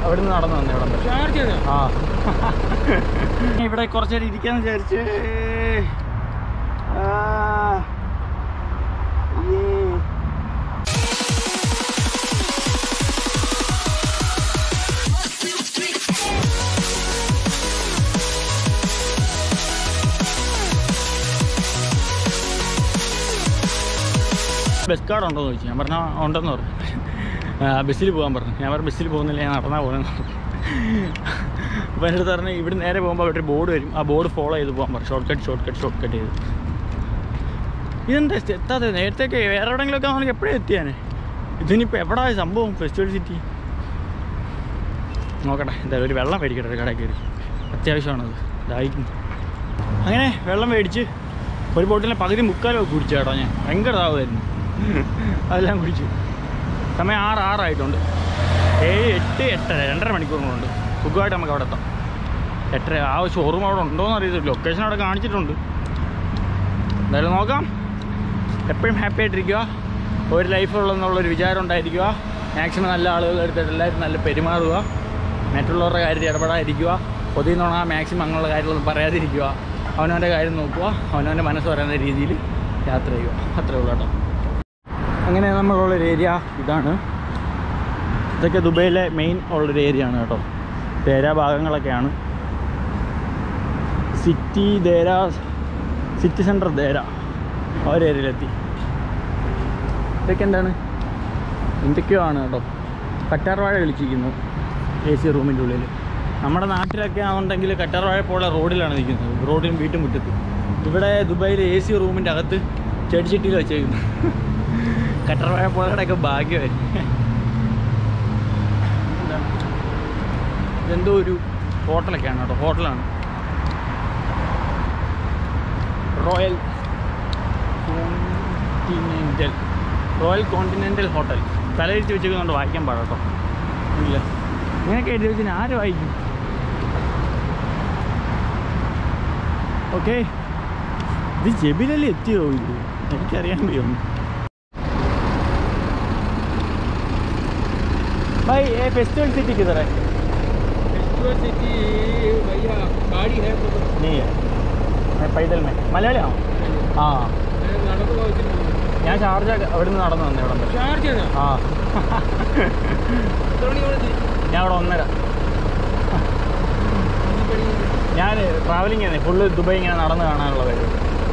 അവിടെ നിന്ന് നടന്നു വന്നേ ഇവിടെ. ആ ഇവിടെ കുറച്ച് നേരം ഇരിക്കാന്ന് വിചാരിച്ച്. ബസ് കാർഡ് ഉണ്ടോയെന്ന് ചോദിച്ചു. ഞാൻ പറഞ്ഞാൽ ഉണ്ടെന്ന് പറഞ്ഞു. ബസ്സിൽ പോകാൻ പറഞ്ഞു. ഞാൻ പറഞ്ഞു ബസ്സിൽ പോകുന്നില്ല, ഞാൻ നടന്നാൽ പോകുന്നത്. അപ്പോൾ എൻ്റെ അടുത്ത് പറഞ്ഞ് ഇവിടെ നേരെ പോകുമ്പോൾ അവിടെ ഒരു ബോർഡ് വരും, ആ ബോർഡ് ഫോളോ ചെയ്ത് പോകാൻ പറഞ്ഞു. ഷോർട്ട് കട്ട് ചെയ്ത്. ഇതെന്താ എത്താതെ? നേരത്തേക്ക് വേറെ എവിടെയെങ്കിലുമൊക്കെ ആണെങ്കിൽ എപ്പോഴും എത്തിയാനെ. ഇതിനിപ്പോൾ എവിടെ സംഭവം? ഫെസ്റ്റിവൽ സിറ്റി നോക്കട്ടെ. എന്തായാലും ഒരു വെള്ളം മേടിക്കട്ടെ ഒരു കടയിൽ കയറി, അത്യാവശ്യമാണത്, ദാഹിക്കുന്നു. അങ്ങനെ വെള്ളം മേടിച്ച് ഒരു ബോട്ടിലെ പകുതി മുക്കാലൊക്കെ കുടിച്ചു കേട്ടോ. ഞാൻ ഭയങ്കര ദാഹമായിരുന്നു, അതെല്ലാം കുടിച്ചു. സമയം 6 8 2.5 മണിക്കൂറുകളുണ്ട്. സുഖമായിട്ട് നമുക്ക് അവിടെ എത്താം. 8 ആ ഷോറൂം അവിടെ ഉണ്ടോയെന്ന് അറിയത്തില്ല, ലൊക്കേഷൻ അവിടെ കാണിച്ചിട്ടുണ്ട്. എന്തായാലും നോക്കാം. എപ്പോഴും ഹാപ്പി ആയിട്ടിരിക്കുക, ഒരു ലൈഫുള്ളതെന്നുള്ളൊരു വിചാരം ഉണ്ടായിരിക്കുക. മാക്സിമം നല്ല ആളുകൾ എടുത്തിട്ട് എല്ലാവരും നല്ല പെരുമാറുക, മറ്റുള്ളവരുടെ കാര്യത്തിൽ ഇടപെടാതിരിക്കുക, പൊതുവെന്നോണ മാക്സിമം അങ്ങനെയുള്ള കാര്യങ്ങളൊന്നും പറയാതിരിക്കുക, അവനവൻ്റെ കാര്യം നോക്കുക, അവനവൻ്റെ മനസ്സ് പറയുന്ന രീതിയിൽ യാത്ര ചെയ്യുക. അത്രേ ഉള്ളൂ കേട്ടോ. അങ്ങനെ നമ്മളുള്ളൊരു ഏരിയ ഇതാണ്. ഇതൊക്കെ ദുബൈയിലെ മെയിൻ ഉള്ളൊരു ഏരിയ ആണ് കേട്ടോ. ദേര ഭാഗങ്ങളൊക്കെയാണ്. സിറ്റി സെൻറ്റർ ദേര ആ ഒരു ഏരിയയിലെത്തി. ഇതൊക്കെ എന്താണ്, എന്തൊക്കെയോ ആണ് കേട്ടോ. കറ്റാർവാഴ കളിച്ചിരിക്കുന്നു AC റൂമിൻ്റെ ഉള്ളിൽ. നമ്മുടെ നാട്ടിലൊക്കെ ആണെന്നുണ്ടെങ്കിൽ കറ്റാർവാഴ പോലെ റോഡിലാണ് നിൽക്കുന്നത്, റോഡിനും വീട്ടും മുറ്റത്ത്. ഇവിടെ ദുബൈയിൽ AC റൂമിൻ്റെ അകത്ത് ചെടിച്ചട്ടിയിൽ വെച്ചേക്കുന്നു. കറ്റാർവാഴ പോലെയൊക്കെ ഭാഗ്യമായിരുന്നു. എന്താണ്, ഇതെന്തോ ഒരു ഹോട്ടലൊക്കെയാണ് കേട്ടോ, ഹോട്ടലാണ്. Royal continental hotel. തലയിരിച്ച് വെച്ചിരിക്കുന്നുണ്ട്, വായിക്കാൻ പാടാം കേട്ടോ. ഇല്ല, ഇങ്ങനെയൊക്കെ എഴുതി വെച്ചാൽ ആര് വായിക്കും? ഓക്കെ, ഇത് ജബിലല്ലേ എത്തിയോ? ഇത് എനിക്കറിയാൻ വയ്യൊന്നും. भाई ये फेस्टिवल सिटी किधर है? फेस्टिवल सिटी भैया गाड़ी है तो नहीं है, मैं पैदल में. മലയാളി ആണോ? ആ, ഞാൻ ഷാർജ അവിടെ നിന്ന് നടന്നു വന്നേ ഇവിടെ. ആ, ഞാൻ അവിടെ 1:30. ഞാൻ ട്രാവലിംഗ് ആണ് ഫുള്ള് ദുബായ് ഇങ്ങനെ നടന്ന് കാണാനുള്ള പരിപാടി.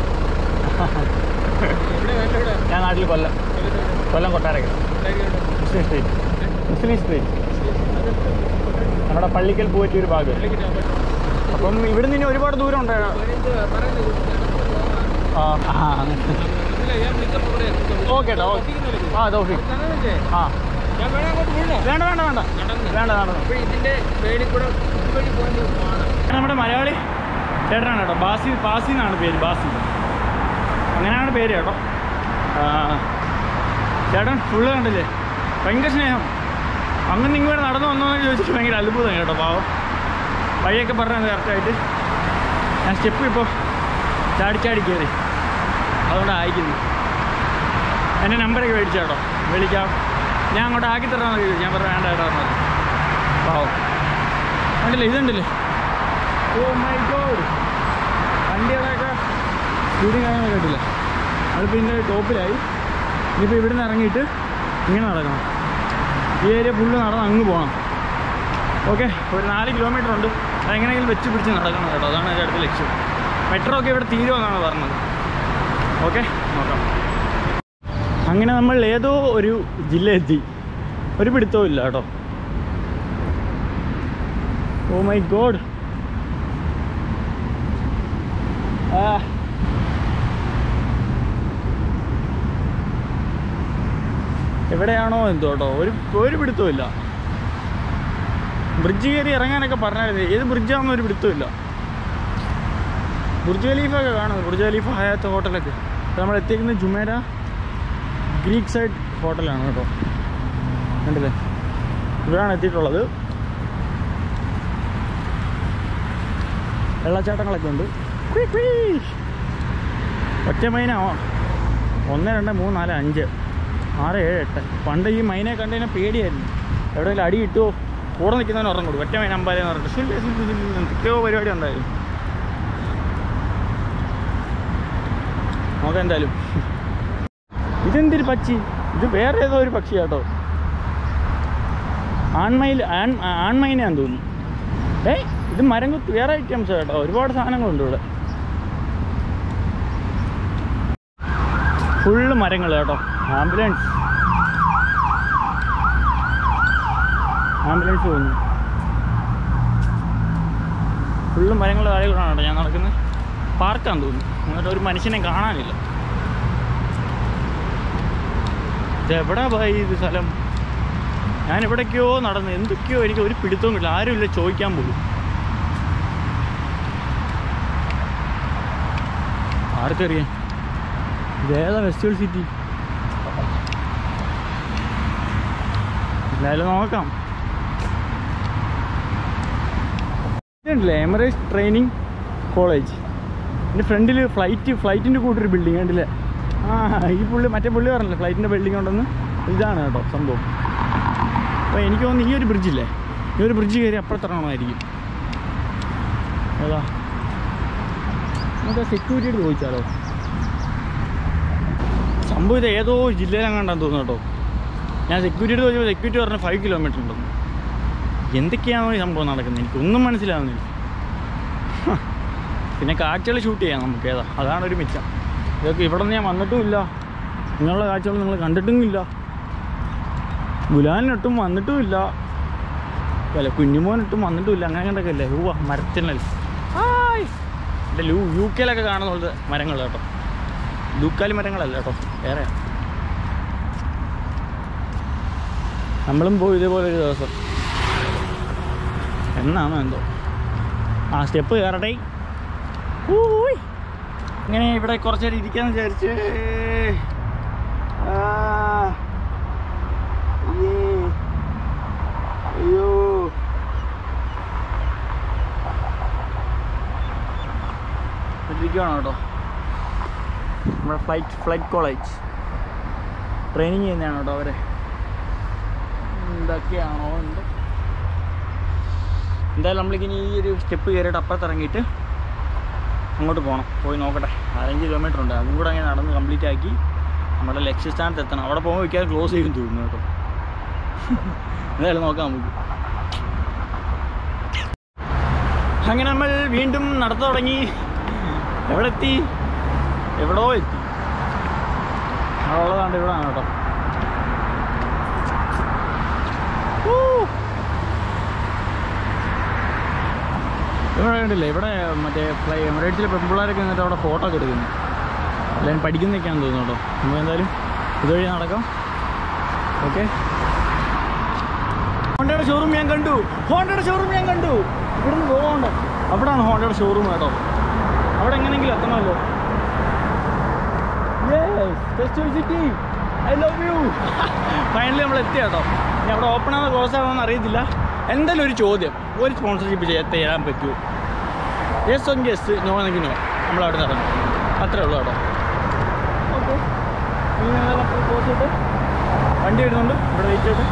ഞാൻ നാട്ടിൽ കൊല്ലം കൊട്ടാരക്കര മുസ്ലിം സ്ട്രീറ്റ് നമ്മുടെ പള്ളിക്കൽ പോയിട്ട് ഒരു ഭാഗം. അപ്പം ഇവിടെ നിന്ന് ഒരുപാട് ദൂരം ഉണ്ട്. ഓക്കെ കേട്ടോ. ആ തൗഫീഖ്. ആ വേണ്ട നമ്മുടെ മലയാളി ചേട്ടനാണ് കേട്ടോ. ബാസി എന്നാണ് പേര്. ബാസി അങ്ങനെയാണ് പേര് കേട്ടോ. ചേട്ടൻ ഫുള്ള് കണ്ടില്ലേ, ഭയങ്കര സ്നേഹം. അങ്ങനെ ഇങ്ങോട്ട് നടന്നു വന്നോന്ന് ചോദിച്ചിട്ട് ഭയങ്കര അത്ഭുതം കേട്ടോ. പാവം വഴിയൊക്കെ പറഞ്ഞത് കറക്റ്റായിട്ട്. ഞാൻ സ്റ്റെപ്പ് ഇപ്പോൾ ചാടി കയറി, അതുകൊണ്ട് അയക്കുന്നു. എൻ്റെ നമ്പറൊക്കെ മേടിച്ചു കേട്ടോ, വിളിക്കാം, ഞാൻ അങ്ങോട്ട് ആക്കി തരാമെന്ന് ചോദിച്ചു. ഞാൻ പറഞ്ഞു വേണ്ട കേട്ടോ പറഞ്ഞത്. പാവം കണ്ടില്ലേ, ഇതുണ്ടല്ലേ, ഓ മൈ ഗോഡ്, വണ്ടികളൊക്കെ സ്പീഡിങ് കാര്യങ്ങളൊക്കെ കേട്ടില്ല. അതിപ്പോൾ ഇതിൻ്റെ ടോപ്പിലായി. ഇനിയിപ്പോൾ ഇവിടെ നിന്ന് ഇറങ്ങിയിട്ട് ഇങ്ങനെ നടക്കണം. ഈ ഏരിയ ഫുള്ള് നടന്ന് അങ്ങ് പോകണം. ഓക്കെ, ഒരു 4 കിലോമീറ്റർ ഉണ്ട്. അതെങ്ങനെയെങ്കിലും വെച്ച് പിടിച്ച് നടക്കണം കേട്ടോ. അതാണ് എൻ്റെ അടുത്ത ലക്ഷ്യം. മെട്രോ ഒക്കെ ഇവിടെ തീരുമെന്നാണ് പറഞ്ഞത്. ഓക്കെ, നോക്കാം. അങ്ങനെ നമ്മൾ ഏതോ ഒരു ജില്ല എത്തി. ഒരു പിടുത്തവും ഇല്ല കേട്ടോ. ഓ മൈ ഗോഡ്, എവിടെയാണോ എന്തോ കേട്ടോ, ഒരു പിടുത്തവും ഇല്ല. ബ്രിഡ്ജ് കയറി ഇറങ്ങാനൊക്കെ പറഞ്ഞായിരുന്നു. ഏത് ബ്രിഡ്ജാണെന്ന് ഒരു പിടുത്തമില്ല. ബുർജ് ഖലീഫൊക്കെ കാണുന്നത്, ബുർജ് ഖലീഫ, ഹയാത്ത് ഹോട്ടലൊക്കെ. നമ്മൾ എത്തിയിരിക്കുന്നത് ജുമേര ഗ്രീക്ക് സൈഡ് ഹോട്ടലാണ് കേട്ടോ. കണ്ടില്ലേ, ഇവിടെയാണ് എത്തിയിട്ടുള്ളത്. വെള്ളച്ചാട്ടങ്ങളൊക്കെ ഉണ്ട്. ഒറ്റ മൈന 1 2 3 4 5 6 7 8. പണ്ട് ഈ മൈനെ കണ്ടു കഴിഞ്ഞാൽ പേടിയായിരുന്നു, എവിടെയെങ്കിലും അടി കിട്ടുമോ കൂടെ നിൽക്കുന്നവന് ഉറങ്ങും കൊടുക്കും. ഒറ്റ നമ്പാലെന്ന് പറഞ്ഞിട്ട് എന്തൊക്കെയോ പരിപാടി ഉണ്ടായിരുന്നു. നോക്കാം എന്തായാലും. ഇതെന്തൊരു പക്ഷി? ഇത് വേറെ ഏതോ ഒരു പക്ഷി കേട്ടോ. ആൺമൈനാന്ന് തോന്നുന്നു. ഇത് മരം കുത്തി വേറെ ഐറ്റംസ് കേട്ടോ. ഒരുപാട് സാധനങ്ങളുണ്ട് ഇവിടെ. ഫുള്ള് മരങ്ങൾ കേട്ടോ. ആംബുലൻസ് തോന്നുന്നു. ഫുള്ള് മരങ്ങളുടെ താഴെ കൂടാണ് കേട്ടോ ഞാൻ നടക്കുന്നത്. പാർക്കാന്ന് തോന്നുന്നു. എന്നിട്ട് ഒരു മനുഷ്യനെ കാണാനില്ല. ഇതെവിടാ പോയി ഇത് സ്ഥലം? ഞാൻ എവിടേക്കോ നടന്ന് എന്തൊക്കെയോ എനിക്ക് ഒരു പിടുത്തവും കിട്ടില്ല. ആരുമില്ല ചോദിക്കാൻ പോലും. ആർക്കറിയാം ഇതേതാ ഫെസ്റ്റിവൽ സിറ്റി? എന്തായാലും നോക്കാം. ഇതുണ്ടല്ലേ എമിറേറ്റ്സ് ട്രെയിനിങ് കോളേജ്. എൻ്റെ ഫ്രണ്ടിൽ ഫ്ലൈറ്റിൻ്റെ കൂട്ടൊരു ബിൽഡിങ് കണ്ടില്ലേ? ഈ മറ്റേ പുള്ളി പറഞ്ഞില്ലേ ഫ്ലൈറ്റിൻ്റെ ബിൽഡിംഗ് ഉണ്ടെന്ന്. ഇതാണ് കേട്ടോ സംഭവം. അപ്പോൾ എനിക്ക് തോന്നുന്നു ഈ ഒരു ബ്രിഡ്ജില്ലേ, ഈ ഒരു ബ്രിഡ്ജ് കയറി അപ്പുറത്തിറങ്ങണമായിരിക്കും. ഏതാ നമുക്ക് സെക്യൂരിറ്റിയോട് ചോദിച്ചാലോ? സംഭവം ഇത് ഏതോ ജില്ലയിലെങ്ങാണ്ടാന്ന് തോന്നുന്നു കേട്ടോ. ഞാൻ സെക്യൂരിറ്റിയോട് ചോദിച്ചപ്പോൾ സെക്യൂരിറ്റി പറഞ്ഞ 5 കിലോമീറ്റർ ഉണ്ടെന്ന്. എന്തൊക്കെയാണോ ഈ സംഭവം നടക്കുന്നത് എനിക്കൊന്നും മനസ്സിലാവുന്നില്ല. പിന്നെ കാഴ്ചകൾ ഷൂട്ട് ചെയ്യാം നമുക്ക്. ഏതാ അതാണ് ഒരു മിച്ചം. ഇതൊക്കെ ഇവിടെ നിന്ന് ഞാൻ വന്നിട്ടുമില്ല. ഇങ്ങനെയുള്ള കാഴ്ചകൾ നിങ്ങൾ കണ്ടിട്ടുമില്ല. ഗുലാനിനൊട്ടും വന്നിട്ടുമില്ല. അല്ല കുഞ്ഞുമോനിട്ടും വന്നിട്ടുമില്ല. അങ്ങനെ കണ്ടൊക്കെ അല്ലേ മരത്തിനല്ലേ. എൻ്റെ UK കാണുന്ന പോലത്തെ മരങ്ങൾ കേട്ടോ. ലൂക്കാലി മരങ്ങളല്ല കേട്ടോ, വേറെ. നമ്മളും പോയി ഇതേപോലെ ഒരു ദിവസം. എന്നാണോ എന്തോ. സ്റ്റെപ്പ് കയറട്ടെ. ഇങ്ങനെ ഇവിടെ കുറച്ച് നേരം ഇരിക്കാന്ന് വിചാരിച്ച്. അയ്യോ ഇരിക്കുകയാണ് കേട്ടോ. നമ്മുടെ ഫ്ലൈറ്റ് കോളേജ് ട്രെയിനിങ് ചെയ്യുന്നതാണ് കേട്ടോ അവരെ. എന്തൊക്കെയാണോ എന്തോ. എന്തായാലും നമ്മളിങ്ങനെ ഈ ഒരു സ്റ്റെപ്പ് കയറിയിട്ട് അപ്പുറത്തിറങ്ങിയിട്ട് അങ്ങോട്ട് പോകണം. പോയി നോക്കട്ടെ. 15 കിലോമീറ്റർ ഉണ്ട്. അതും കൂടെ അങ്ങനെ നടന്ന് കംപ്ലീറ്റ് ആക്കി നമ്മുടെ ലക്ഷ്യസ്ഥാനത്ത് എത്തണം. അവിടെ പോകുമ്പോൾ മിക്കവാറും ക്ലോസ് ചെയ്യും തോന്നുന്നു കേട്ടോ. എന്തായാലും നോക്കാം നമുക്ക്. അങ്ങനെ നമ്മൾ വീണ്ടും നടത്തു തുടങ്ങി. എവിടെ എത്തി? എവിടോ എത്തി. അവിടെ ഉള്ളതാണ്ട് ഇവിടെ ആണ് കേട്ടോ. ഇവിടെ കണ്ടില്ലേ, ഇവിടെ മറ്റേ എമിറേറ്റ്സിലെ പെൺപിള്ളേരൊക്കെ എന്നിട്ട് അവിടെ ഫോട്ടോ ഒക്കെ എടുക്കുന്നു. എല്ലാവരും പഠിക്കുന്നൊക്കെയാണെന്ന് തോന്നുന്നു കേട്ടോ. നമുക്ക് എന്തായാലും ഇതുവഴി നടക്കാം. ഓക്കെ. ഹോണ്ടയുടെ ഷോറൂം ഞാൻ കണ്ടു. ഇവിടുന്ന് പോകണ്ട. അവിടെയാണ് ഹോണ്ടയുടെ ഷോറൂം കേട്ടോ. അവിടെ എങ്ങനെയെങ്കിലും എത്തണമല്ലോ. I love you. ഫൈനലി നമ്മൾ എത്തി കേട്ടോ. ഇനി അവിടെ ഓപ്പൺ ആവുന്ന ക്ലോസ് ആവുമെന്ന് അറിയത്തില്ല. എന്തായാലും ഒരു ചോദ്യം, ഒരു സ്പോൺസർഷിപ്പ് ചെയ്യാൻ പറ്റുമോ? യെസ് ഓൺ യെസ്, നോ എന്നെങ്കിൽ നോ. നമ്മളവിടെ നടന്നു. അത്രേ ഉള്ളൂ കേട്ടോ. ഓക്കെ. ഇനി ക്ലോസ് ചെയ്തിട്ട് വണ്ടി വരുന്നുണ്ട്. ഇവിടെ വെയിറ്റ് ചെയ്ത്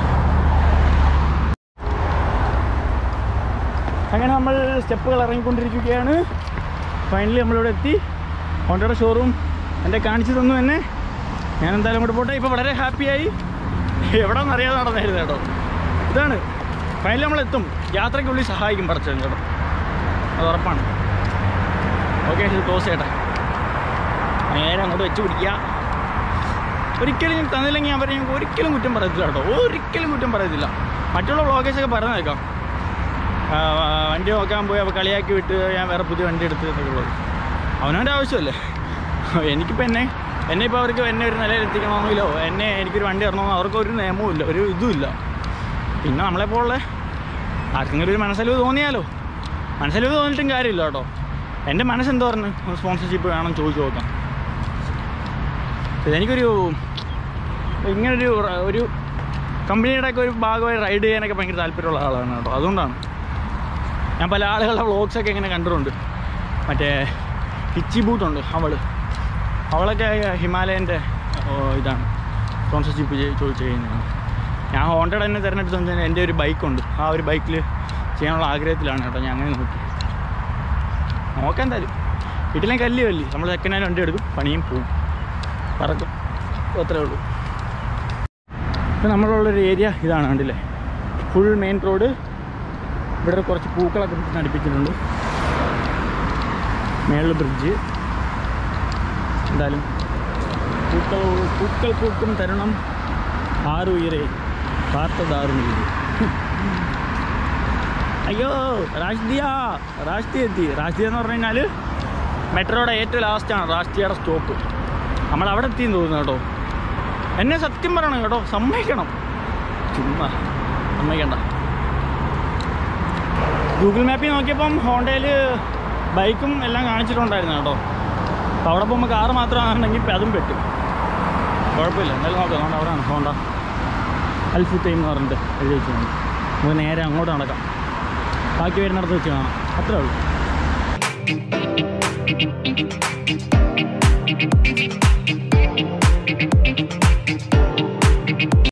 അങ്ങനെ നമ്മൾ സ്റ്റെപ്പുകൾ ഇറങ്ങിക്കൊണ്ടിരിക്കുകയാണ്. ഫൈനലി നമ്മളിവിടെ എത്തി. ഹോണ്ടയുടെ ഷോറൂം എൻ്റെ കാണിച്ചു തന്നു എന്നെ. ഞാൻ എന്തായാലും അങ്ങോട്ട് പോട്ടെ. ഇപ്പോൾ വളരെ ഹാപ്പിയായി. എവിടെയെന്ന് അറിയാതെ നടന്നായിരുന്നു കേട്ടോ. ഇതാണ് ഫൈനലി നമ്മളെത്തും. യാത്രയ്ക്കുള്ളിൽ സഹായിക്കും പറിച്ചു കേട്ടോ, അത് ഉറപ്പാണ്. ഓക്കെ, ഇത് ക്ലോസ് ചെയ്യട്ടെ. നേരെ അങ്ങോട്ട് വെച്ച് പിടിക്കുക. ഒരിക്കലും ഞാൻ തന്നില്ലെങ്കിൽ അവരെ ഞങ്ങൾക്ക് ഒരിക്കലും കുറ്റം പറയത്തില്ല കേട്ടോ. ഒരിക്കലും കുറ്റം പറയത്തില്ല. മറ്റുള്ള വ്ളോഗേഴ്സൊക്കെ പറഞ്ഞേക്കാം വണ്ടി നോക്കാൻ പോയി അപ്പോൾ കളിയാക്കി വിട്ട് ഞാൻ വേറെ പുതിയ വണ്ടി എടുത്ത് എന്നൊക്കെ ഉള്ളത്. അവനവൻ്റെ ആവശ്യമല്ലേ. എനിക്കിപ്പോൾ എന്നെ ഇപ്പോൾ അവർക്ക് എന്നെ ഒരു നിലയിൽ എത്തിക്കണമെന്നില്ലോ എനിക്കൊരു വണ്ടി ഇറങ്ങണമെന്നോ അവർക്കൊരു നിയമവും ഇല്ല, ഒരു ഇതുമില്ല. പിന്നെ നമ്മളെപ്പോലുള്ള ആർക്കെങ്കിലും ഒരു മനസ്സലിവ് തോന്നിയാലോ. മനസ്സലിവ് തോന്നിയിട്ടും കാര്യമില്ല കേട്ടോ. എൻ്റെ മനസ്സെന്ത് പറഞ്ഞു സ്പോൺസർഷിപ്പ് വേണം ചോദിച്ചു നോക്കാം. എനിക്കൊരു ഇങ്ങനൊരു കമ്പനിയുടെയൊക്കെ ഒരു ഭാഗമായി റൈഡ് ചെയ്യാനൊക്കെ ഭയങ്കര താല്പര്യമുള്ള ആളാണ് കേട്ടോ. അതുകൊണ്ടാണ് ഞാൻ പല ആളുകളുടെ വ്ളോഗ്സൊക്കെ ഇങ്ങനെ കണ്ടിട്ടുണ്ട്. മറ്റേ ഹിച്ചി ബൂട്ടുണ്ട്, അവളൊക്കെ ഹിമാലയൻ്റെ ഇതാണ് സ്പോൺസർഷിപ്പ് ചോദിച്ചു കഴിഞ്ഞാൽ. ഞാൻ ഹോണ്ടയുടെ തന്നെ തിരഞ്ഞെടുത്ത് എൻ്റെ ഒരു ബൈക്കുണ്ട്. ആ ഒരു ബൈക്കിൽ ചെയ്യാനുള്ള ആഗ്രഹത്തിലാണ് കേട്ടോ ഞാൻ അങ്ങനെ നോക്കാം. എന്തായാലും വീട്ടിലെ കല്ല് നമ്മൾ സെക്കൻഡ് ഹാൻഡ് വണ്ടി എടുക്കും, പണിയും പോവും, പറക്കും, അത്രേ ഉള്ളൂ. ഇപ്പം നമ്മളുള്ളൊരു ഏരിയ ഇതാണ്, കണ്ടില്ലേ, ഫുൾ മെയിൻ റോഡ്. ഇവിടെ കുറച്ച് പൂക്കളൊക്കെ നടിപ്പിച്ചിട്ടുണ്ട്, മേളിൽ ബ്രിഡ്ജ്. എന്തായാലും പൂക്കൾ പൂക്കും തരുണം ആറുയരെ പാർത്തതാറുമില്ല. അയ്യോ രാഷ്ട്രീയ എത്തി. രാഷ്ട്രീയ എന്ന് പറഞ്ഞു കഴിഞ്ഞാൽ മെട്രോയുടെ ഏറ്റവും ലാസ്റ്റാണ് രാഷ്ട്രീയയുടെ സ്റ്റോപ്പ്. നമ്മളവിടെ എത്തിയെന്ന് തോന്നുന്നു കേട്ടോ. എന്നെ സത്യം പറയണം കേട്ടോ, സമ്മതിക്കണം, ചുമ്മാ സമ്മതിക്കണ്ട. ഗൂഗിൾ മാപ്പിൽ നോക്കിയപ്പം ഹോണ്ടയിൽ ബൈക്കും എല്ലാം കാണിച്ചിട്ടുണ്ടായിരുന്നു കേട്ടോ. അപ്പോൾ അവിടെ പോകുമ്പോൾ കാറ് മാത്രമാണെന്നുണ്ടെങ്കിൽ അതും പറ്റും, കുഴപ്പമില്ല. എന്തായാലും നോക്കാം. അതുകൊണ്ട് അവിടെയാണ് ഹോണ്ട അൽഫുത്തൈം എന്ന് പറഞ്ഞിട്ട് എഴുതി വെച്ചിട്ടുണ്ട്. നമുക്ക് നേരെ അങ്ങോട്ട് നടക്കാം, ബാക്കി വരുന്നിടത്ത് വെച്ച് കാണാം, അത്രേ ഉള്ളൂ.